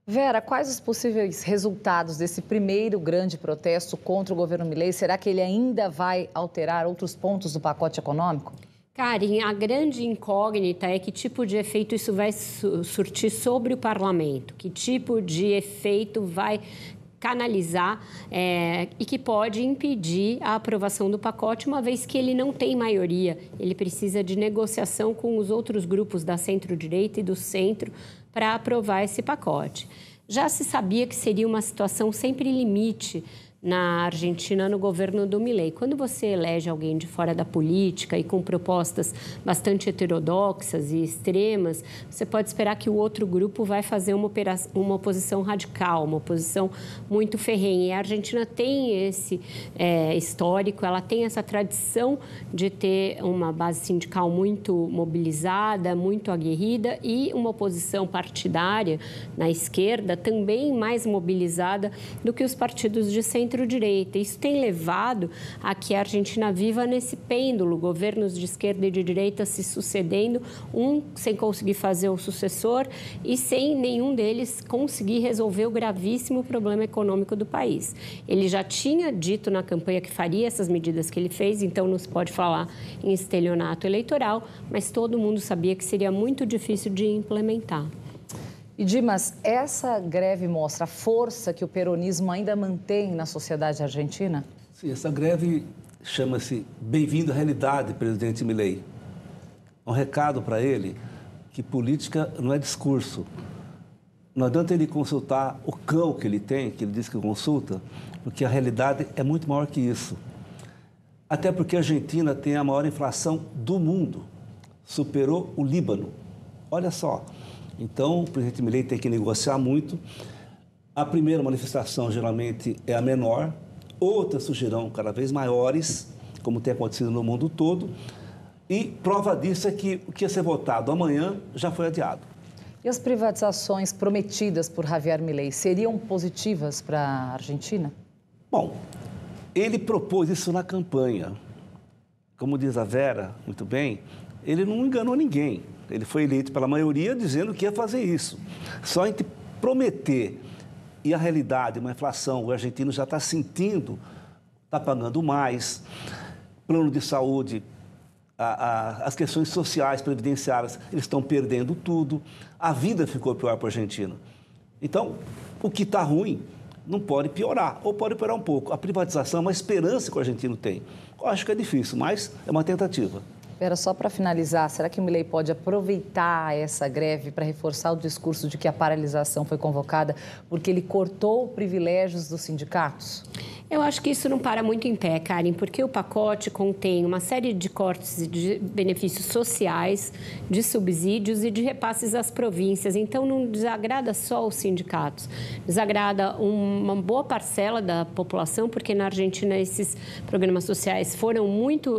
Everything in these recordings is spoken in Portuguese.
Vera, quais os possíveis resultados desse primeiro grande protesto contra o governo Milei? Será que ele ainda vai alterar outros pontos do pacote econômico? Karen, a grande incógnita é que tipo de efeito isso vai surtir sobre o parlamento, que tipo de efeito vai canalizar e que pode impedir a aprovação do pacote, uma vez que ele não tem maioria. Ele precisa de negociação com os outros grupos da centro-direita e do centro para aprovar esse pacote. Já se sabia que seria uma situação sempre limite na Argentina, no governo do Milei. Quando você elege alguém de fora da política e com propostas bastante heterodoxas e extremas, você pode esperar que o outro grupo vai fazer uma oposição radical, uma oposição muito ferrenha. E a Argentina tem esse histórico, ela tem essa tradição de ter uma base sindical muito mobilizada, muito aguerrida e uma oposição partidária na esquerda também mais mobilizada do que os partidos de centro-direita. Isso tem levado a que a Argentina viva nesse pêndulo, governos de esquerda e de direita se sucedendo, um sem conseguir fazer o sucessor e sem nenhum deles conseguir resolver o gravíssimo problema econômico do país. Ele já tinha dito na campanha que faria essas medidas que ele fez, então não se pode falar em estelionato eleitoral, mas todo mundo sabia que seria muito difícil de implementar. E Dimas, essa greve mostra a força que o peronismo ainda mantém na sociedade argentina? Sim, essa greve chama-se Bem-vindo à Realidade, presidente Milei. Um recado para ele que política não é discurso. Não adianta ele consultar o cão que ele tem, que ele diz que consulta, porque a realidade é muito maior que isso. Até porque a Argentina tem a maior inflação do mundo, superou o Líbano. Olha só. Então, o presidente Milei tem que negociar muito. A primeira manifestação, geralmente, é a menor. Outras surgirão cada vez maiores, como tem acontecido no mundo todo. E prova disso é que o que ia ser votado amanhã já foi adiado. E as privatizações prometidas por Javier Milei seriam positivas para a Argentina? Bom, ele propôs isso na campanha. Como diz a Vera, muito bem, ele não enganou ninguém. Ele foi eleito pela maioria dizendo que ia fazer isso. Só entre prometer e a realidade, uma inflação, o argentino já está sentindo, está pagando mais, plano de saúde, as questões sociais, previdenciárias, eles estão perdendo tudo, a vida ficou pior para o argentino. Então, o que está ruim não pode piorar, ou pode piorar um pouco. A privatização é uma esperança que o argentino tem. Eu acho que é difícil, mas é uma tentativa. Vera, só para finalizar, será que o Milei pode aproveitar essa greve para reforçar o discurso de que a paralisação foi convocada porque ele cortou privilégios dos sindicatos? Eu acho que isso não para muito em pé, Karen, porque o pacote contém uma série de cortes de benefícios sociais, de subsídios e de repasses às províncias. Então, não desagrada só os sindicatos, desagrada uma boa parcela da população, porque na Argentina esses programas sociais foram muito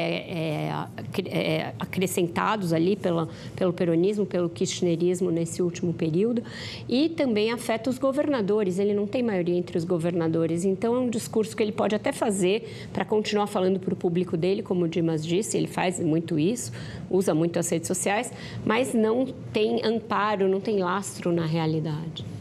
acrescentados ali pelo peronismo, pelo kirchnerismo nesse último período, e também afeta os governadores. Ele não tem maioria entre os governadores, então é um discurso que ele pode até fazer para continuar falando para o público dele, como o Dimas disse, ele faz muito isso, usa muito as redes sociais, mas não tem amparo, não tem lastro na realidade.